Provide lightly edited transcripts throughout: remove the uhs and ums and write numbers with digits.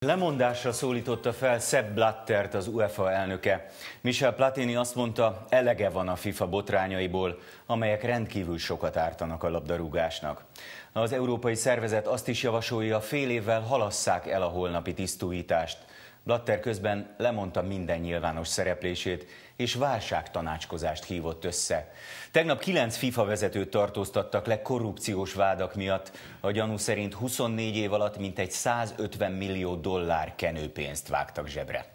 Lemondásra szólította fel Sepp Blattert az UEFA elnöke. Michel Platini azt mondta, elege van a FIFA botrányaiból, amelyek rendkívül sokat ártanak a labdarúgásnak. Az európai szervezet azt is javasolja, fél évvel halasszák el a holnapi tisztújítást. Blatter közben lemondta minden nyilvános szereplését, és válságtanácskozást hívott össze. Tegnap 9 FIFA vezetőt tartóztattak le korrupciós vádak miatt. A gyanú szerint 24 év alatt mintegy 150 millió dollár kenőpénzt vágtak zsebre.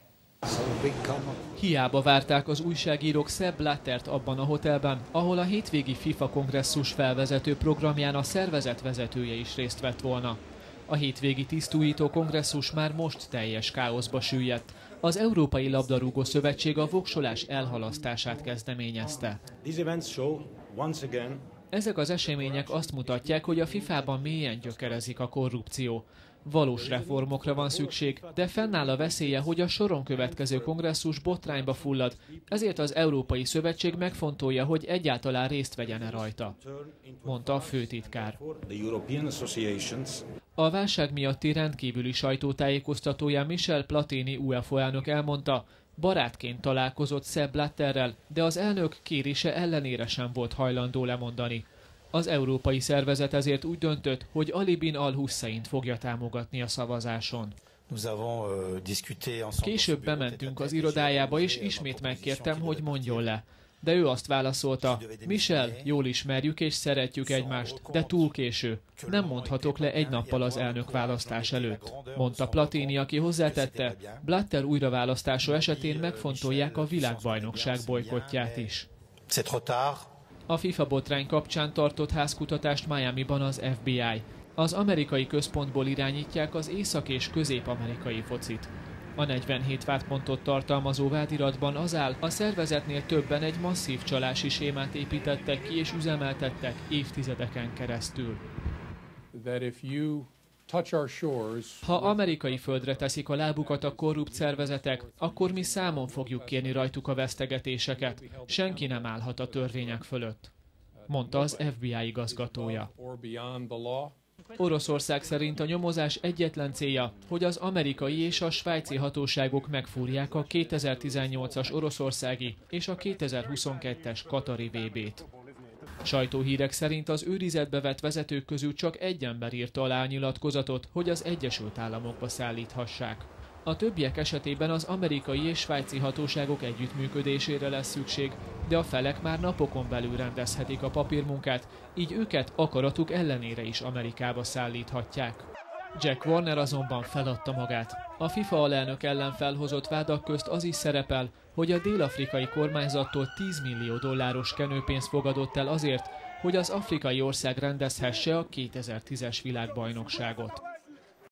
Hiába várták az újságírók Sepp Blattert abban a hotelben, ahol a hétvégi FIFA kongresszus felvezető programján a szervezet vezetője is részt vett volna. A hétvégi tisztújító kongresszus már most teljes káoszba süllyedt. Az Európai Labdarúgó Szövetség a voksolás elhalasztását kezdeményezte. Ezek az események azt mutatják, hogy a FIFA-ban mélyen gyökerezik a korrupció. Valós reformokra van szükség, de fennáll a veszélye, hogy a soron következő kongresszus botrányba fullad, ezért az Európai Szövetség megfontolja, hogy egyáltalán részt vegyen-e rajta, mondta a főtitkár. A válság miatti rendkívüli sajtótájékoztatóján Michel Platini UEFA elnök elmondta, barátként találkozott Sepp Blatterrel, de az elnök kérése ellenére sem volt hajlandó lemondani. Az európai szervezet ezért úgy döntött, hogy Ali bin al-Husseint fogja támogatni a szavazáson. Később bementünk az irodájába, és ismét megkértem, hogy mondjon le. De ő azt válaszolta, Michel, jól ismerjük és szeretjük egymást, de túl késő. Nem mondhatok le egy nappal az elnökválasztás előtt, mondta Platini, aki hozzátette, Blatter újraválasztása esetén megfontolják a világbajnokság bojkottját is. A FIFA botrány kapcsán tartott házkutatást Miamiban az FBI. Az amerikai központból irányítják az észak- és közép-amerikai focit. A 47 vádpontot tartalmazó vádiratban az áll, a szervezetnél többen egy masszív csalási sémát építettek ki és üzemeltettek évtizedeken keresztül. Ha amerikai földre teszik a lábukat a korrupt szervezetek, akkor mi számon fogjuk kérni rajtuk a vesztegetéseket. Senki nem állhat a törvények fölött, mondta az FBI igazgatója. Oroszország szerint a nyomozás egyetlen célja, hogy az amerikai és a svájci hatóságok megfúrják a 2018-as oroszországi és a 2022-es katari VB-t. Sajtóhírek szerint az őrizetbe vett vezetők közül csak egy ember írta alá a nyilatkozatot, hogy az Egyesült Államokba szállíthassák. A többiek esetében az amerikai és svájci hatóságok együttműködésére lesz szükség, de a felek már napokon belül rendezhetik a papírmunkát, így őket akaratuk ellenére is Amerikába szállíthatják. Jack Warner azonban feladta magát. A FIFA alelnök ellen felhozott vádak közt az is szerepel, hogy a dél-afrikai kormányzattól 10 millió dolláros kenőpénzt fogadott el azért, hogy az afrikai ország rendezhesse a 2010-es világbajnokságot.